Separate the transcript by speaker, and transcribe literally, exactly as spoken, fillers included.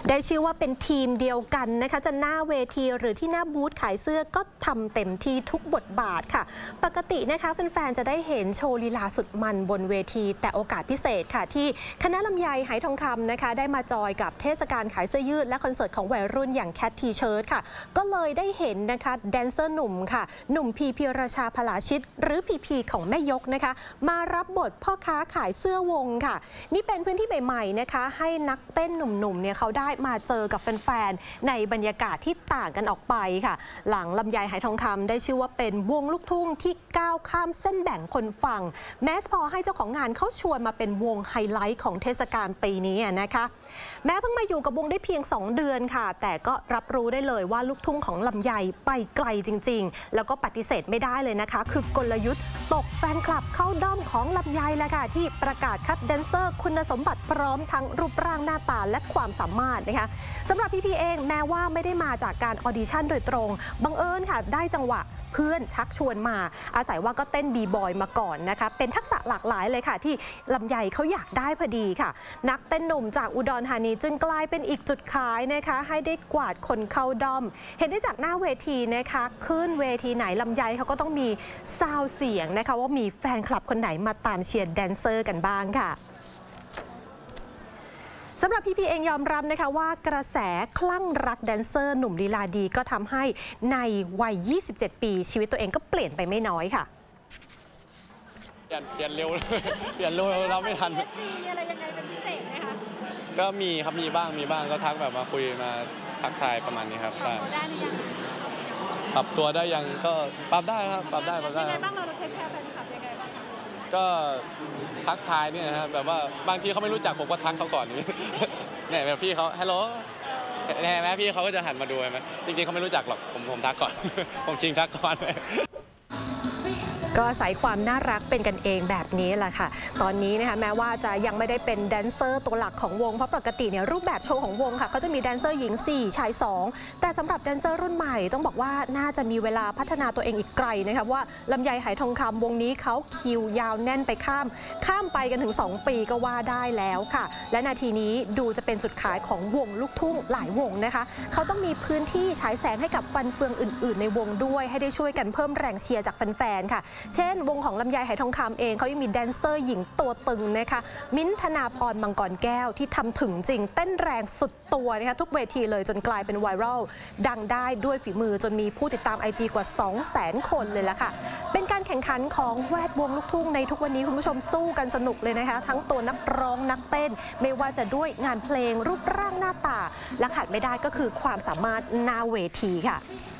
Speaker 1: ได้ชื่อว่าเป็นทีมเดียวกันนะคะจะหน้าเวทีหรือที่หน้าบูธขายเสื้อก็ทำเต็มที่ทุกบทบาทค่ะปกตินะคะแฟนๆจะได้เห็นโชว์ลีลาสุดมันบนเวทีแต่โอกาสพิเศษค่ะที่คณะลำไยไหทองคำนะคะได้มาจอยกับเทศกาลขายเสื้อยืดและคอนเสิร์ตของวัยรุ่นอย่างแคททีเชิร์ตค่ะก็เลยได้เห็นนะคะแดนเซอร์หนุ่มค่ะหนุ่มพีพีราชาพลาชิตหรือพีพีของแม่ยกนะคะมารับบทพ่อค้าขายเสื้อวงค่ะนี่เป็นพื้นที่ใหม่ๆนะคะให้นักเต้นหนุ่มๆเนี่ยเขาได้มาเจอกับแฟนๆในบรรยากาศที่ต่างกันออกไปค่ะหลังลำไยไหทองคำได้ชื่อว่าเป็นวงลูกทุ่งที่ก้าวข้ามเส้นแบ่งคนฟังแม้พอให้เจ้าของงานเขาชวนมาเป็นวงไฮไลท์ของเทศกาลปีนี้นะคะแม้เพิ่งมาอยู่กับวงได้เพียงสองเดือนค่ะแต่ก็รับรู้ได้เลยว่าลูกทุ่งของลำไยไปไกลจริงๆแล้วก็ปฏิเสธไม่ได้เลยนะคะคือกลยุทธ์ตกแฟนคลับเข้าด้อมของลำไยแหละค่ะที่ประกาศคัดแดนเซอร์คุณสมบัติพร้อมทั้งรูปร่างหน้าตาและความสามารถนะคะสำหรับพี่พีเองแม้ว่าไม่ได้มาจากการออดิชั่นโดยตรงบังเอิญค่ะได้จังหวะเพื่อนชักชวนมาอาศัยว่าก็เต้นบีบอยมาก่อนนะคะเป็นทักษะหลากหลายเลยค่ะที่ลำไยเขาอยากได้พอดีค่ะนักเต้นหนุ่มจากอุดรธานีจึงกลายเป็นอีกจุดขายนะคะให้ได้กวาดคนเข้าด้อมเห็นได้จากหน้าเวทีนะคะขึ้นเวทีไหนลำไยเขาก็ต้องมีซาวเสียงนะคะว่ามีแฟนคลับคนไหนมาตามเชียร์แดนเซอร์กันบ้างค่ะสำหรับพี่พีเองยอมรับนะคะว่ากระแสคลั่งรักแดนเซอร์หนุ่มลีลาดีก็ทำให้ในวัย ยี่สิบเจ็ด ปีชีวิตตัวเองก็เปลี่ยนไปไม่น้อยค่ะ
Speaker 2: เปลี่ยนเปลี่ยนเร็วเปลี่ยนเร็วเราไม่ทัน
Speaker 3: มีอะไรยังไงเป็นพิเศษไหมคะ
Speaker 2: ก็มีครับมีบ้างมีบ้างก็ทักแบบมาคุยมาทักทายประมาณนี้ครับ
Speaker 3: ปรับตัวได้หรือยัง
Speaker 2: ปรับตัวได้ยังก็ปรับได้ครับปรับได้ปรับได้
Speaker 3: ยังไงบ้างเราเทคแคร์แฟนคลับยังไงบ้างคะ
Speaker 2: ก็ทักทายเนี่ยนะครับแบบว่าบางทีเขาไม่รู้จักผมก็ทักเขาก่อนนี่เนี่ยแบบพี่เขาฮัลโหลแม่พี่เขาก็จะหันมาดูไหมจริงๆเขาไม่รู้จักหรอกผมผมทักก่อนผมจริงทักก่อน
Speaker 1: ก็อาศัยความน่ารักเป็นกันเองแบบนี้แหละค่ะตอนนี้นะคะแม้ว่าจะยังไม่ได้เป็นแดนเซอร์ตัวหลักของวงเพราะปกติเนี่ยรูปแบบโชว์ของวงค่ะเขาจะมีแดนเซอร์หญิงสี่ชายสองแต่สำหรับแดนเซอร์รุ่นใหม่ต้องบอกว่าน่าจะมีเวลาพัฒนาตัวเองอีกไกลนะคะว่าลำไยไหทองคำวงนี้เขาคิวยาวแน่นไปข้ามข้ามไปกันถึงสองปีก็ว่าได้แล้วค่ะและนาทีนี้ดูจะเป็นจุดขายของวงลูกทุ่งหลายวงนะคะเขาต้องมีพื้นที่ฉายแสงให้กับฟันเฟืองอื่นๆในวงด้วยให้ได้ช่วยกันเพิ่มแรงเชียร์จากแฟนๆค่ะเช่นวงของลำไยไหทองคำเองเขายังมีแดนเซอร์หญิงตัวตึงนะคะมิ้นท์ธนาพรมังกรแก้วที่ทำถึงจริงเต้นแรงสุดตัวนะคะทุกเวทีเลยจนกลายเป็นไวรัลดังได้ด้วยฝีมือจนมีผู้ติดตาม ไอ จี กว่า สองแสน คนเลยละค่ะเป็นการแข่งขันของแวดวงลูกทุ่งในทุกวันนี้คุณผู้ชมสู้กันสนุกเลยนะคะทั้งตัวนักร้องนักเต้นไม่ว่าจะด้วยงานเพลงรูปร่างหน้าตาและขาดไม่ได้ก็คือความสามารถหน้าเวทีค่ะ